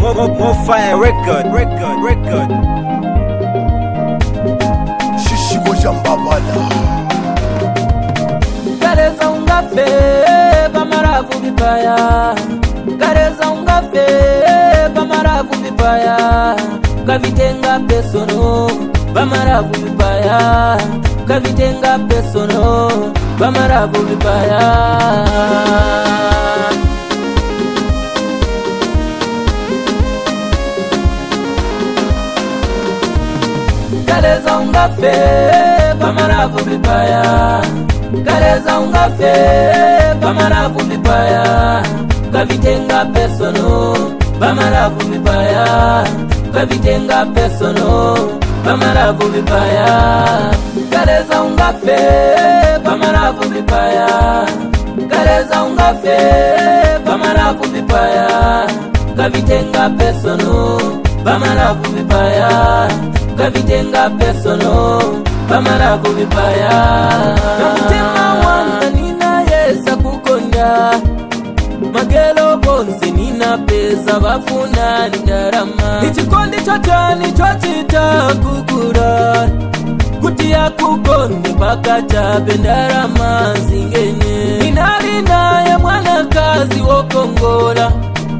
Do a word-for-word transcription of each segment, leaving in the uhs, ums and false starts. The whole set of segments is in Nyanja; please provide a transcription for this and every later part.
More fire record, record, record. Shishi Bojambabala. Kareza ungafe bamaravu vibaya, kareza ungafe bamaravu vibaya, kavitenga pesono bamaravu vibaya, kavitenga pesono bamaravu vibaya. Kareza ungafe bamaravu vibaya, kareza ungafe bamaravu vibaya, kavitenga pesono bamaravu vibaya, kavitenga pesono bamaravu vibaya. Kareza ungafe bamaravu vibaya, kareza ungafe bamaravu vibaya, kavitenga pesono bamaravu vibaya, kavitenga pesono bamaravu vibaya. Namutima wanga nina yesa kukonda, magelo bonse nina pesa bafuna ndarama. Ichikondi chotani chochita kukura, kutia kukonde paka chape ndarama zingene. Ninalina ya mwana kazi wokongola,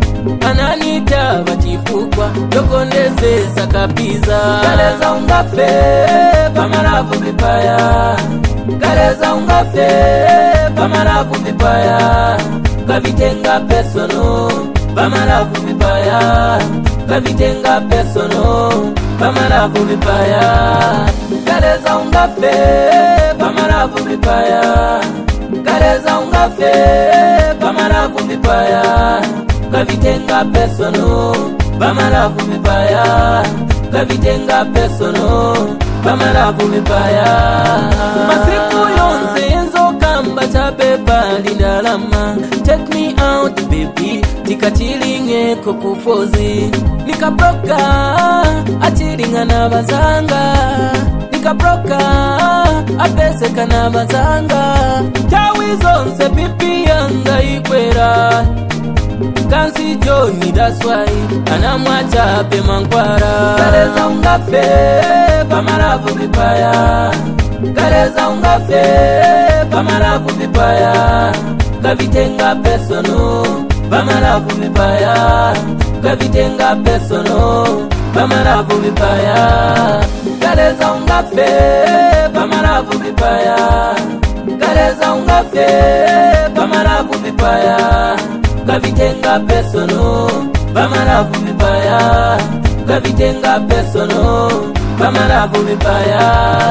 ananita bachifukwa yokoneze sakapiza. Kareza ungafe bamaravu vibaya, kareza ungafe bamaravu vibaya, kavitenga pesono bamaravu vibaya, kavitenga pesono bamaravu vibaya. Kareza ungafe bamaravu vibaya, kareza ungafe bamaravu vibaya, kavitenga pesono bamaravu vibaya, kavitenga pesono bamaravu vibaya. Masiku yonse enzo kamba chabeba lindalama. Take me out baby, tikachilinge kokufozi. Nikabroka achilinga na bazanga, nikabroka apeseka na bazanga. Tawi zonse pipi yanga ikwera, Kansi Johnny, that's why anamwacha pe mankwara. Kareza ungafe bamaravu vibaya, kareza ungafe bamaravu vibaya, kavitenga pesono bamaravu vibaya, kavitenga pesono bamaravu vibaya. Kareza ungafe bamaravu vibaya, kareza ungafe bamaravu vibaya, kavitenga pesono bamaravu vibaya, kavitenga pesono bamaravu vibaya.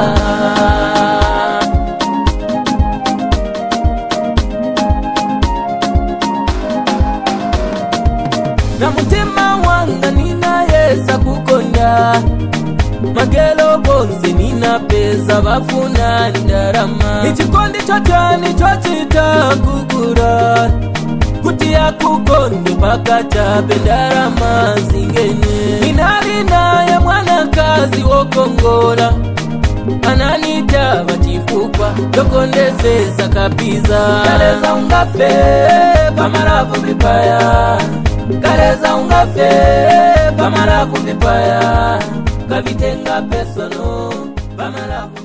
Na mutima wanga nina yesa kukonda, magelo bonse nina pesa bafuna ndarama. Ichikondi chotani chochita kukura, kutia kukonde paka chape ndarama zingene. Ninalina ya mwana kazi wokongola, ananita bachifukwa yokondeze sakapiza. Kareza ungafe bamaravu vibaya, kareza ungafe bamaravu vibaya, kavitenga pesono bamaravu